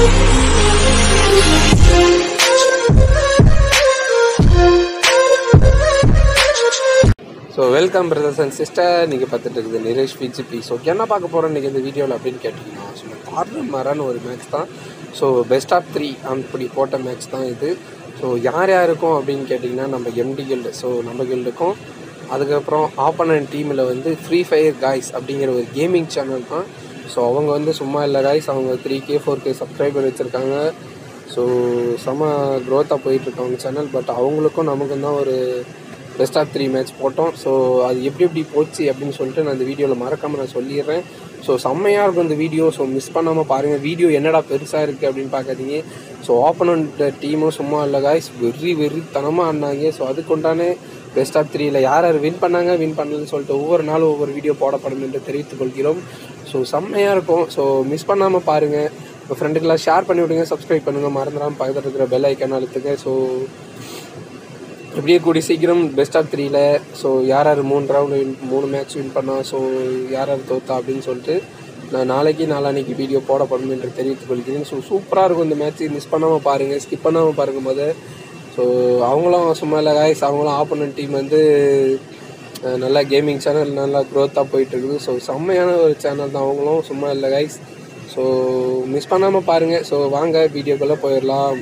So welcome brothers and sisters. நீங்க பார்த்துட்டு இருக்குது நிரேஷ் பிஜிபி. ஸோ என்ன பார்க்க போகிறோம் இன்றைக்கி இந்த வீடியோவில் அப்படின்னு கேட்டிங்கன்னா, ஸோ தாறுமாறான ஒரு மேட்ச் தான். ஸோ பெஸ்ட் ஆஃப் 3 அப்படி போட்ட மேட்ச் தான் இது. ஸோ யார் யாருக்கும் அப்படின்னு கேட்டிங்கன்னா, நம்ம எம்டி கில்டு, ஸோ நம்ம கில்டுக்கும் அதுக்கப்புறம் ஆப்போனன்ட் டீமில் வந்து ஃப்ரீ ஃபயர் காய்ஸ் அப்படிங்கிற ஒரு கேமிங் சேனல் தான். ஸோ அவங்க வந்து சும்மா இல்லை காய்ஸ், அவங்க 3K 4K சப்ஸ்கிரைபர் வச்சுருக்காங்க. ஸோ செம க்ரோத்தாக போயிட்டுருக்காங்க சேனல். பட் அவங்களுக்கும் நமக்கும் தான் ஒரு பெஸ்ட் ஆஃப் 3 மேட்ச் போட்டோம். ஸோ அது எப்படி போச்சு அப்படின்னு சொல்லிட்டு நான் இந்த வீடியோவில் மறக்காமல் நான் சொல்லிடுறேன். ஸோ செம்மையாக இருக்கும் இந்த வீடியோ. ஸோ மிஸ் பண்ணாமல் பாருங்கள். வீடியோ என்னடா பெருசாக இருக்குது அப்படின்னு பார்க்காதீங்க. ஸோ ஆப்போனன்ட் டீமும் சும்மா இல்லை காய்ஸ், வெறித்தனமாக ஆடினாங்க. ஸோ அதுக்குண்டான பெஸ்ட் ஆஃப் 3ல் யார் வின் பண்ணாங்க, வின் பண்ணலன்னு சொல்லிட்டு ஒவ்வொரு நாளும் ஒவ்வொரு வீடியோ போடப்படும் என்று தெரிவித்துக் கொள்கிறோம். ஸோ செம்மையாக இருக்கும். ஸோ மிஸ் பண்ணாமல் பாருங்கள். உங்கள் ஃப்ரெண்டுக்கெல்லாம் ஷேர் பண்ணி விடுங்க, சப்ஸ்கிரைப் பண்ணுங்கள், மறந்துடாமல் பக்கத்தில் இருக்கிற பெல் ஐக்கான் அழுத்துங்க. ஸோ எப்படியே கூடி சீக்கிரம் பெஸ்ட் ஆஃப் 3ல் ஸோ யார் 3 மேட்ச் வின் பண்ணா, ஸோ யார் தோத்தா அப்படின்னு சொல்லிட்டு நான் நாளைக்கு வீடியோ போடப்படும் என்று தெரிவித்துக் கொள்கிறேன். ஸோ சூப்பராக இருக்கும் இந்த மேட்ச். மிஸ் பண்ணாமல் பாருங்கள், ஸ்கிப் பண்ணாமல் பாருங்கள் போது. ஸோ அவங்களும் சும்மா இல்லை காய்ஸ், அவங்களும் ஆப்போனன்ட் டீம் வந்து நல்லா கேமிங் சேனல், நல்லா க்ரோத்தாக போயிட்டுருக்குது. ஸோ செம்மையான ஒரு சேனல் தான் அவங்களும், சும்மா இல்லை காய்ஸ். ஸோ மிஸ் பண்ணாமல் பாருங்கள். ஸோ வாங்க வீடியோக்குள்ளே போயிடலாம்.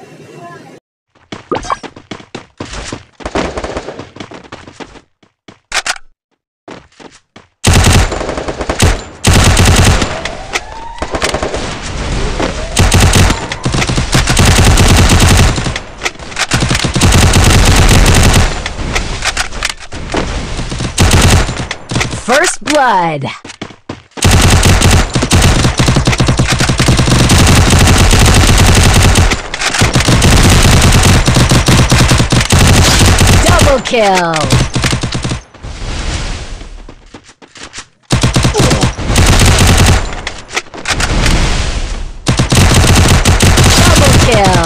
First blood. Double kill. Double kill.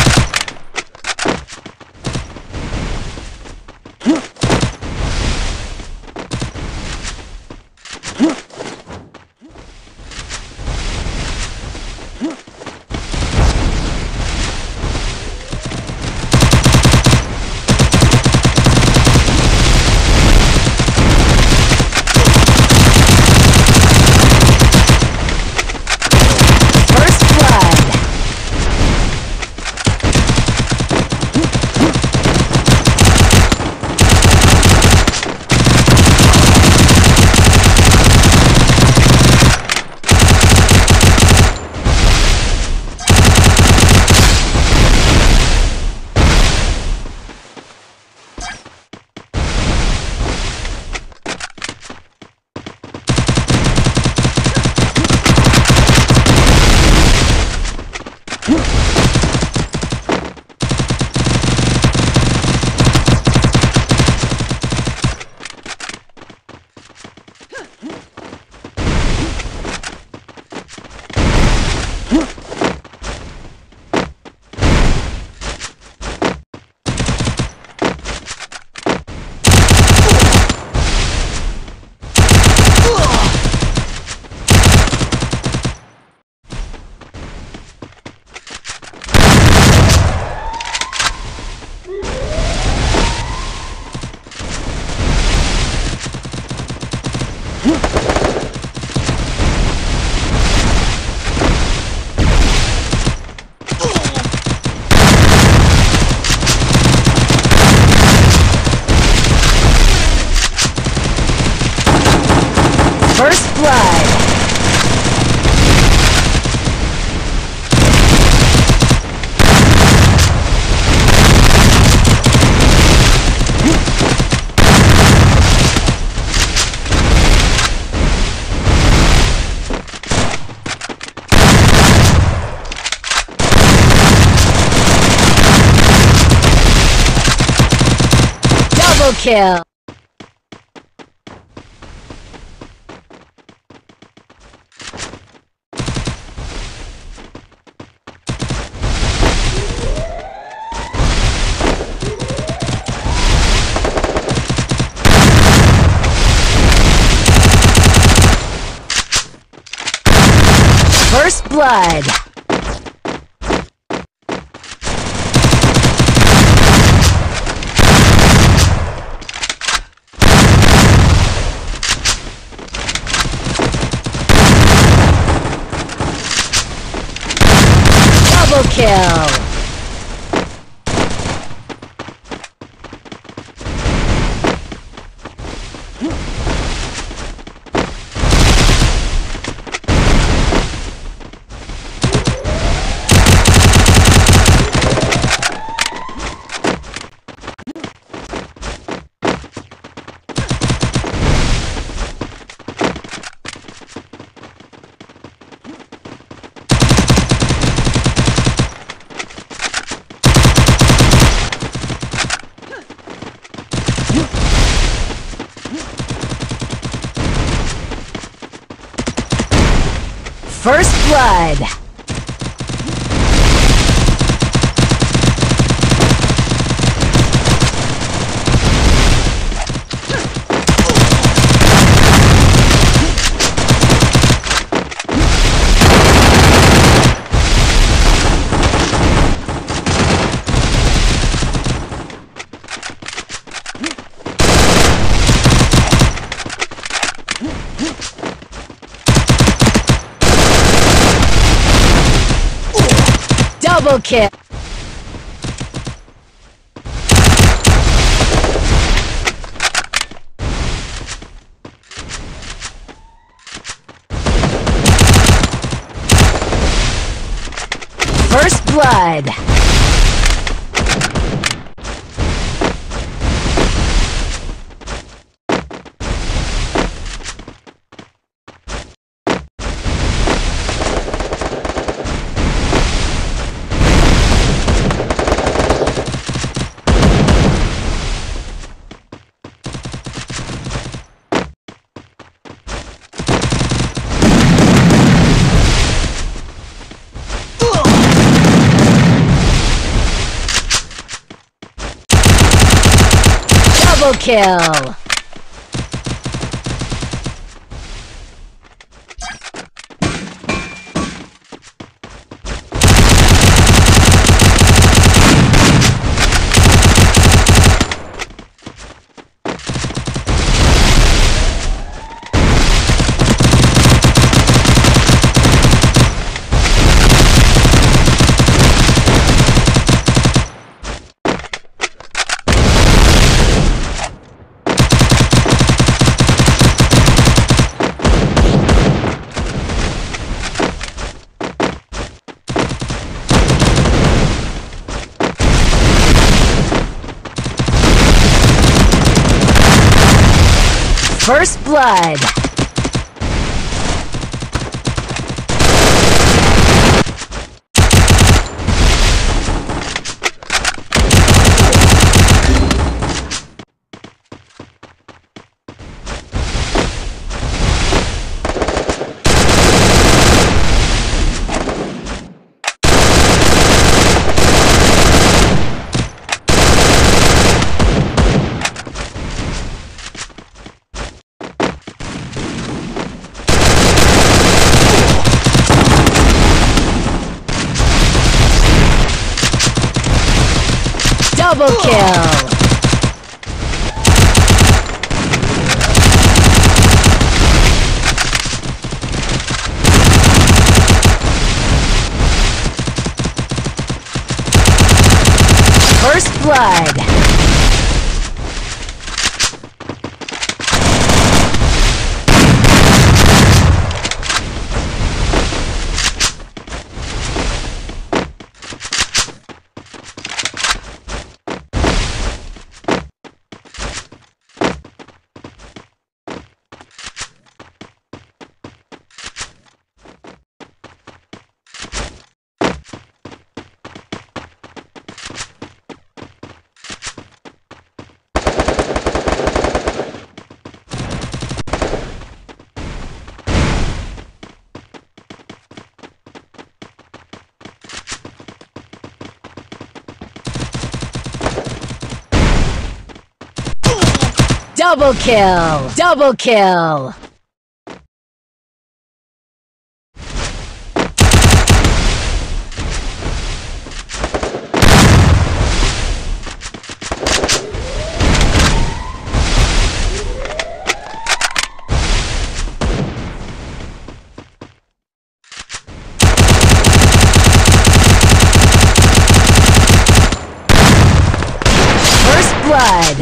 First blood. Double kill. First blood. kill! First blood! Double kill! First blood! Double kill! First blood! Double kill! First blood! Double kill! Double kill! blood.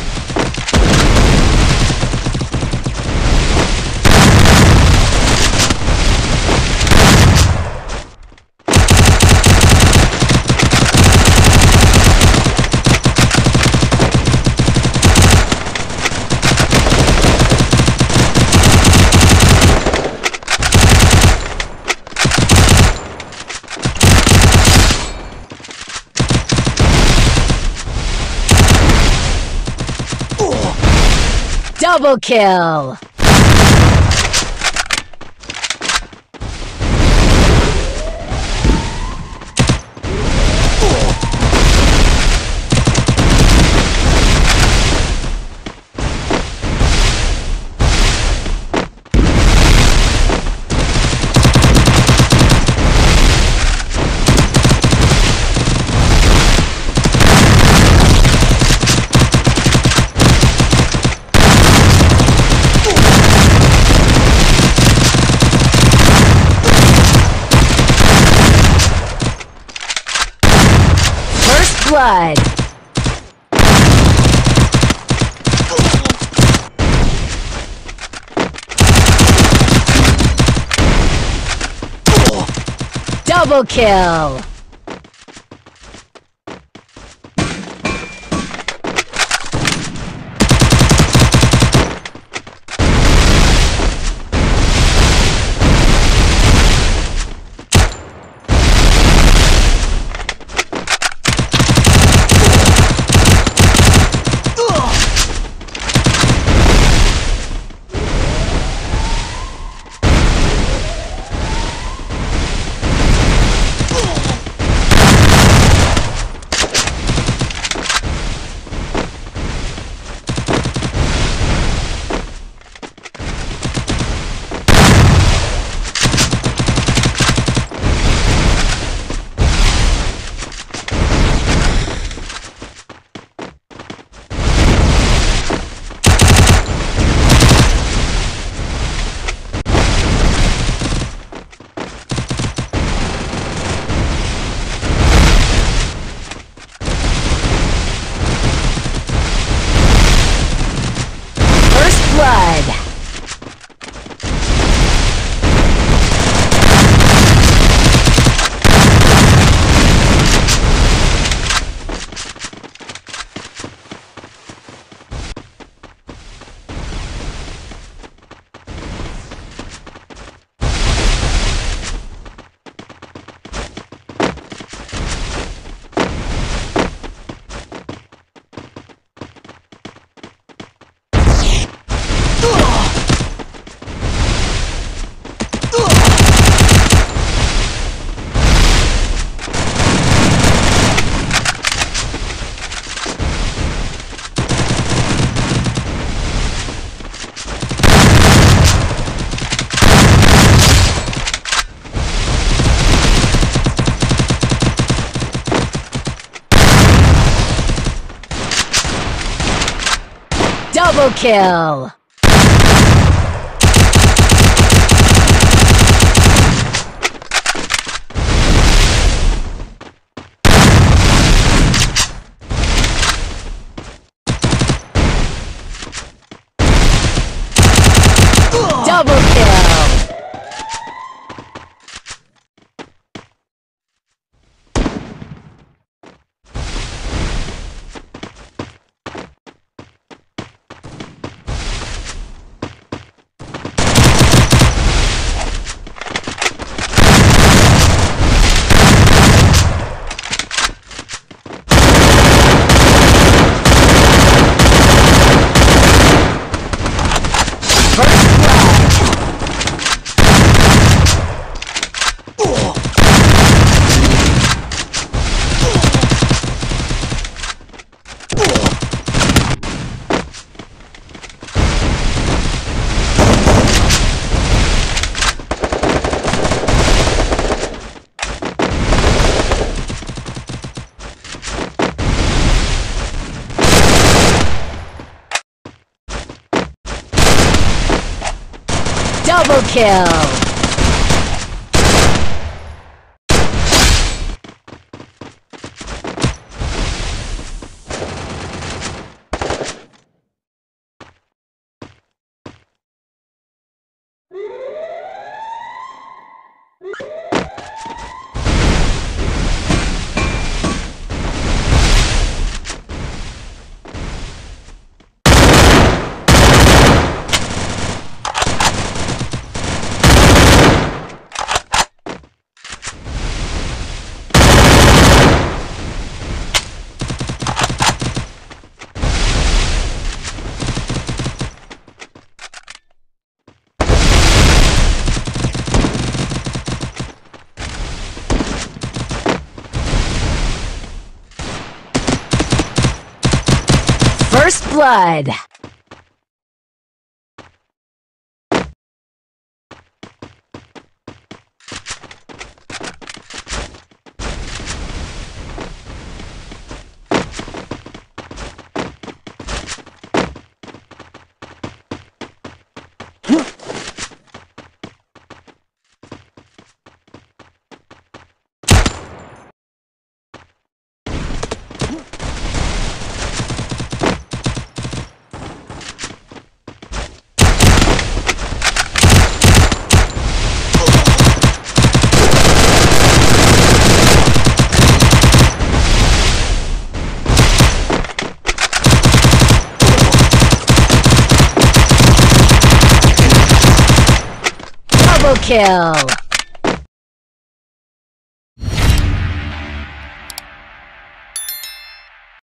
Double kill! Blood. Double kill. Blood. Double kill! Double kill! Double kill! First blood. Double kill!